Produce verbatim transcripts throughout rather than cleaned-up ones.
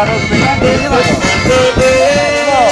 na rozmyka? Nie, nie ma go. No.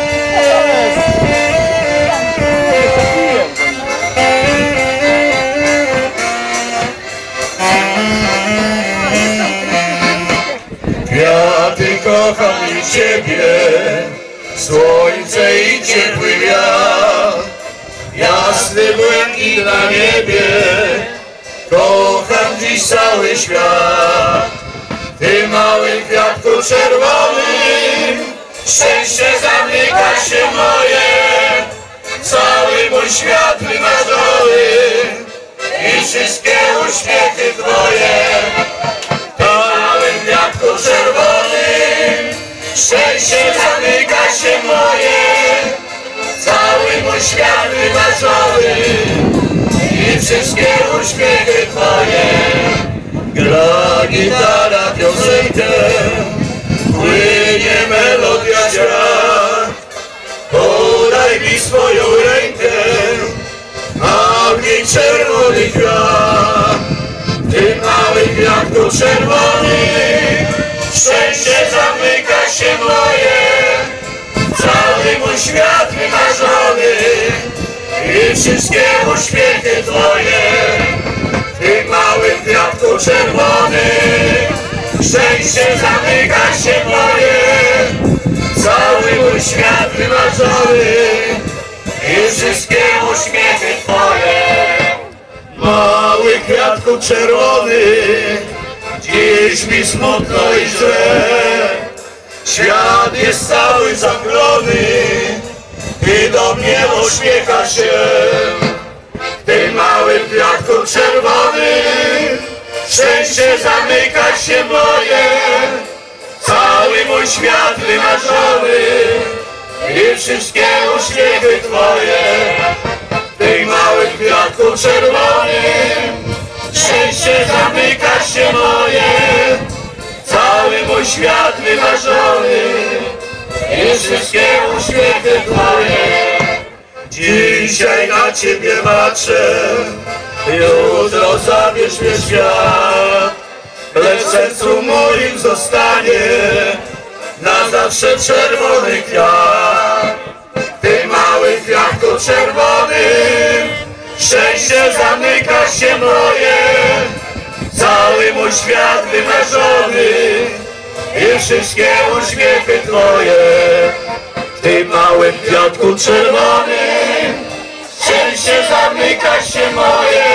Kwiaty kocham i ciebie, słońce i ciepły wiatr, jasny błękit na niebie, kocham dziś cały świat. Ty mały kwiatku czerwonym, szczęście zamyka się moje, cały mój świat wymarzony i wszystkie uśmiechy twoje. Czerwonym, szczęście zamyka się moje, cały mój świat wymarzony i wszystkie uśmiechy twoje. Gra gitara piosenkę, płynie melodia świat. Podaj mi swoją rękę, a w niej czerwony kwiat. Ty mały kwiatku czerwony, szczęście zamyka się moje, cały mój świat wymarzony i wszystkie uśmiechy twoje. Ty mały kwiatku czerwony, szczęście zamyka się moje, cały mój świat wymarzony i wszystkie uśmiechy twoje. Mały kwiatku czerwony, dziś mi smutno i źle, świat jest cały zamglony, ty do mnie uśmiechasz się. Ty mały kwiatku czerwony, szczęście zamyka się moje, cały mój świat wymarzony i wszystkie uśmiechy twoje. Ty mały kwiatku czerwony, szczęście zamyka się moje, cały mój świat wymarzony i wszystkie uśmiechy twoje. Dzisiaj na ciebie patrzę, jutro zabierz mnie świat, lecz w sercu moim zostanie na zawsze czerwony kwiat. Ty mały kwiatku czerwony, szczęście zamyka się moje, cały mój świat wymarzony i wszystkie uśmiechy twoje. Ty mały kwiatku czerwony, szczęście zamyka się moje,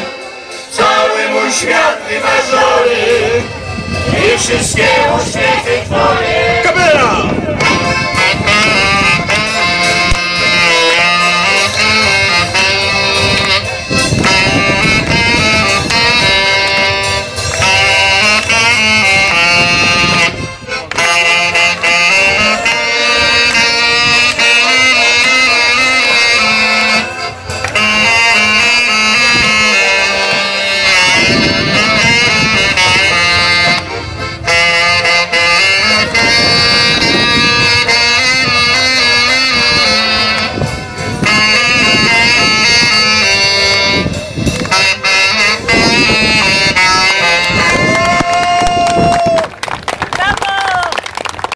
cały mój świat wymarzony i wszystkie uśmiechy twoje. Kamera!